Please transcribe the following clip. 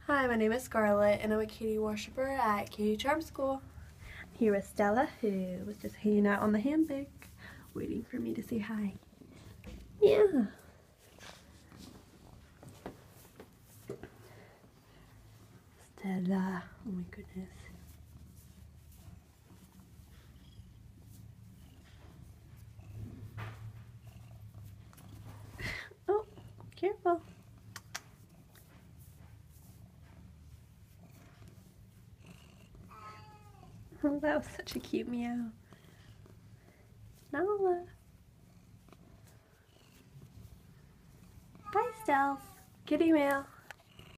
Hi, my name is Scarlett and I'm a kitty worshiper at Kitty Charm School. Here with Stella, who was just hanging out on the hammock, waiting for me to say hi. Yeah. Stella, oh my goodness. Oh, careful. Oh, that was such a cute meow. Nala. Bye, Stella. Kitty meow.